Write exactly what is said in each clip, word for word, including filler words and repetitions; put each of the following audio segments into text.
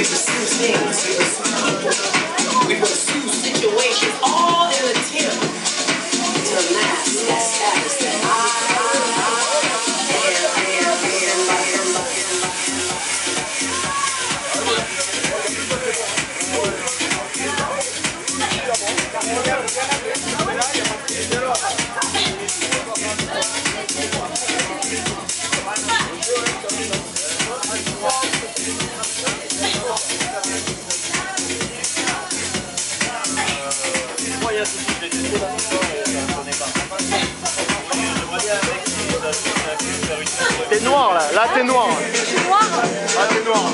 We pursue things, we pursue people, we pursue situations, all in an attempt to amass that status that I T'es noir là, là t'es noir. Noir. Là t'es noir.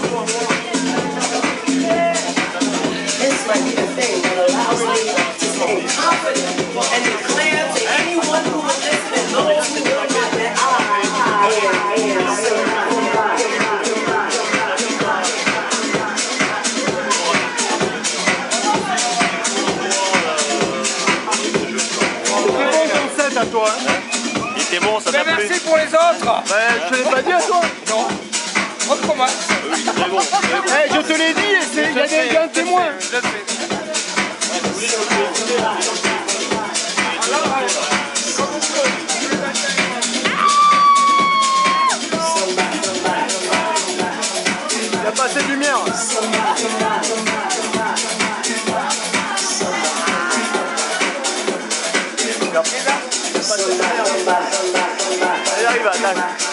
This might be the thing that allows me to stay confident and declare to anyone who will listen and those who will not that I, I am, I am somebody. À toi. Il était bon, ça t'a plu. Merci pour les autres. Bah, je te l'ai pas dit à toi. Non. Autrement. Oui, très bon. Hey, je te l'ai dit, il y a des un témoin. Je le fais. Il a pas assez de lumière. Allez, arrive, attaque.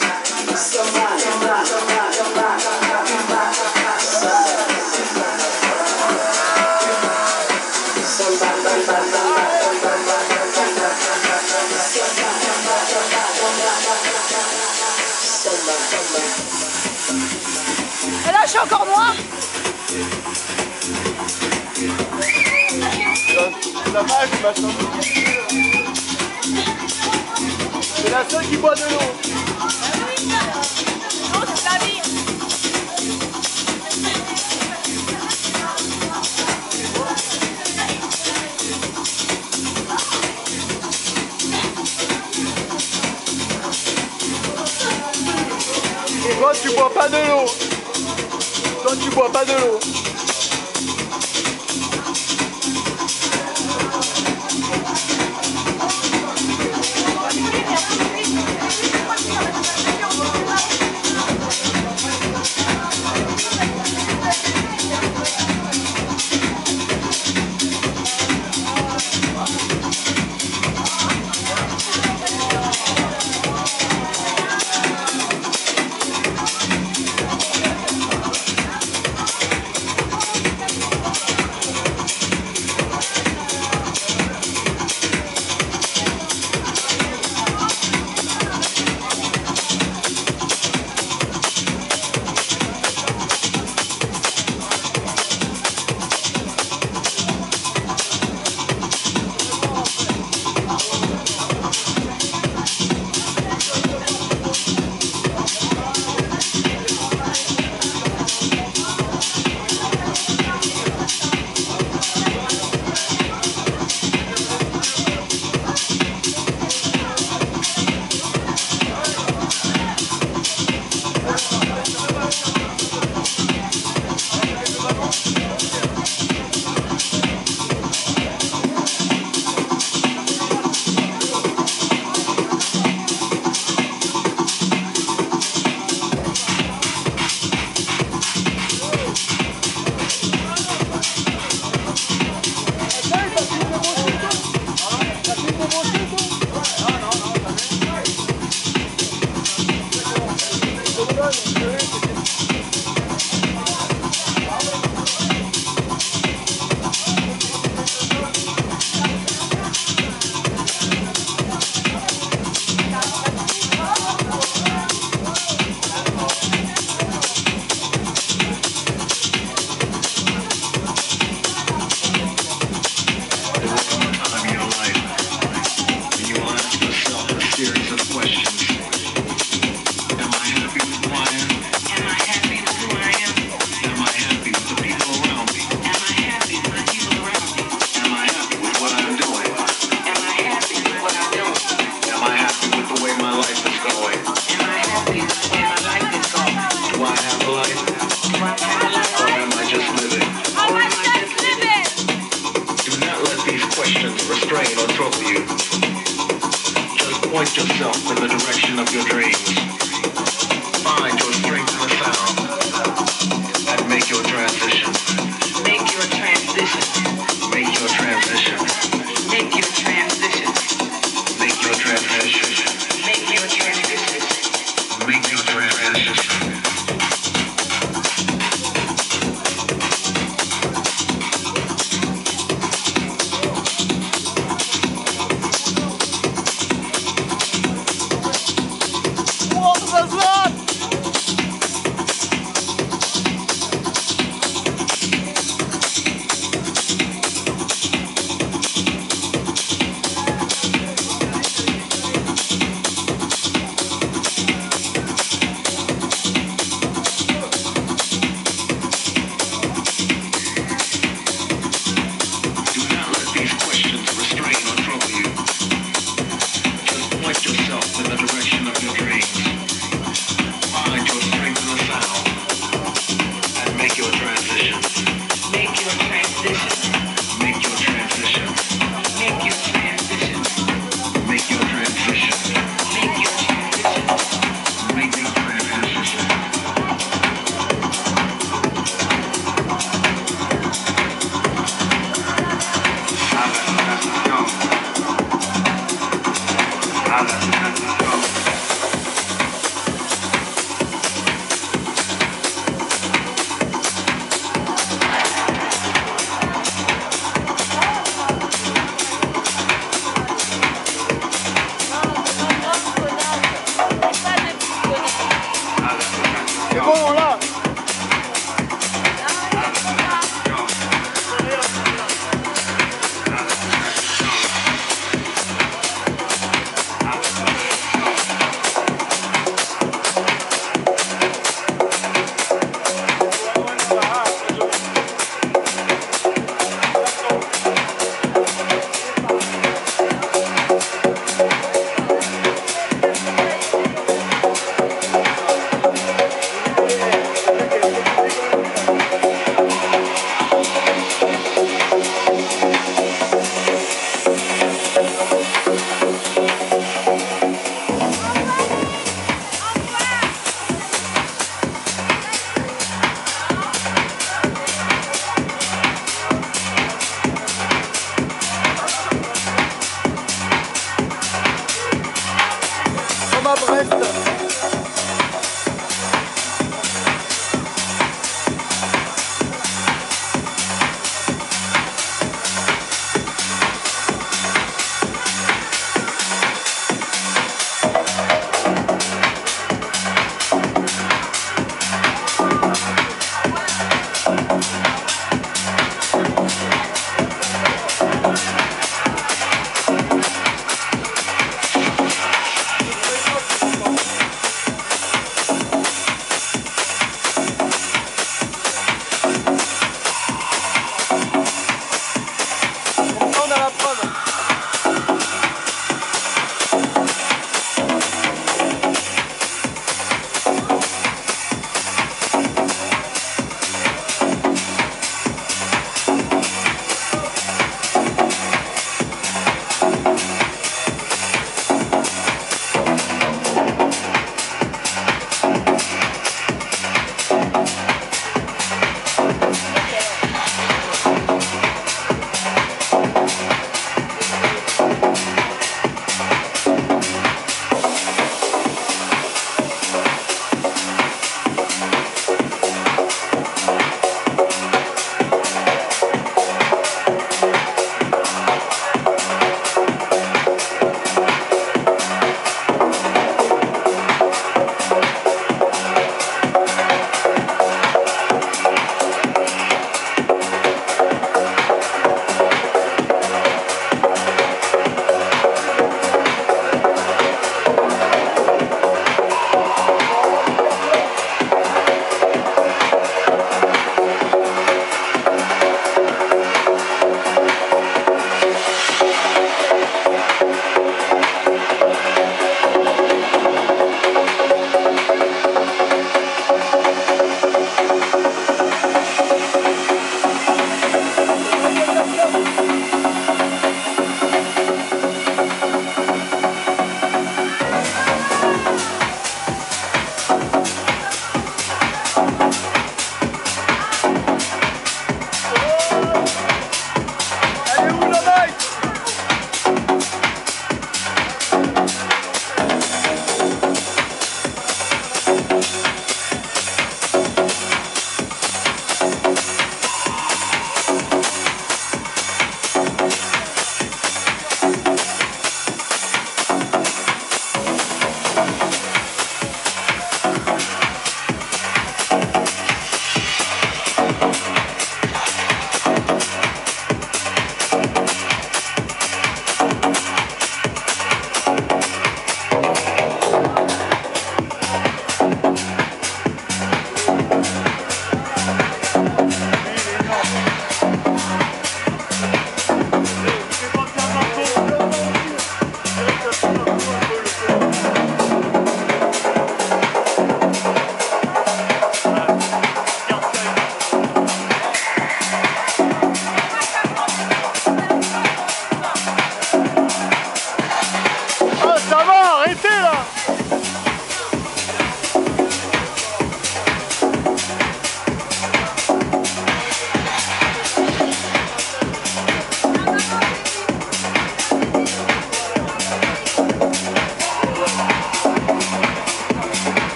Et là, je suis encore noir. C'est la vache, machin. C'est la seule qui boit de l'eau. Non, c'est la vie. Toi, tu bois pas de l'eau. Toi, tu bois pas de l'eau. Do I have a life? Or am I yourself in the direction of your dreams. Find your strength in the sound and make your transition. Make your transition. Make your transition. Make your transition. Make your transition. Make your transition. Make your transition. Yeah.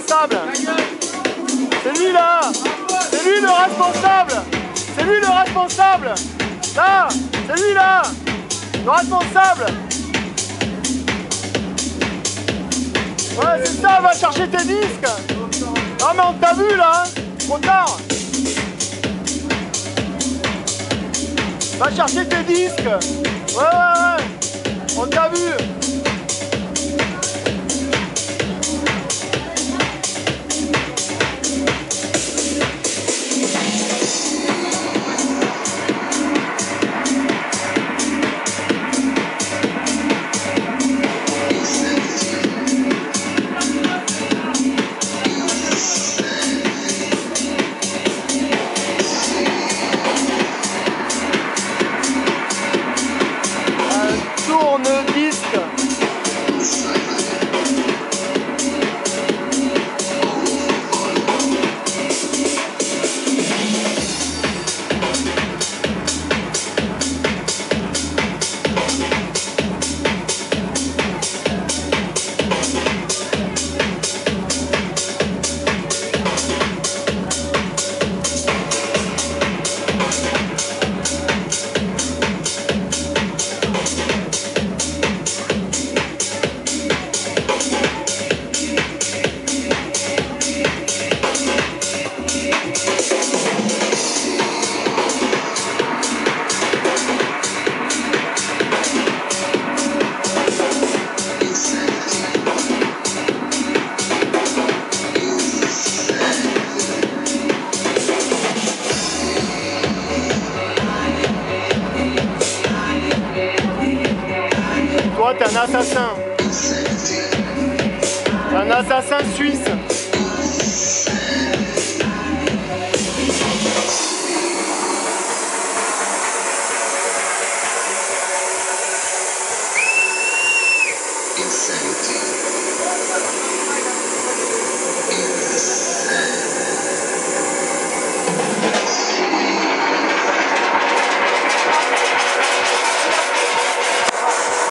responsable. C'est lui là. C'est lui le responsable. C'est lui le responsable. Là, c'est lui là. Le responsable. Ouais, c'est ça, va chercher tes disques. Non mais on t'a vu là, hein. Trop tard. Va chercher tes disques. Ouais, ouais, ouais. On t'a vu. Tourne-disque. Toi, t'es un assassin. Un assassin suisse.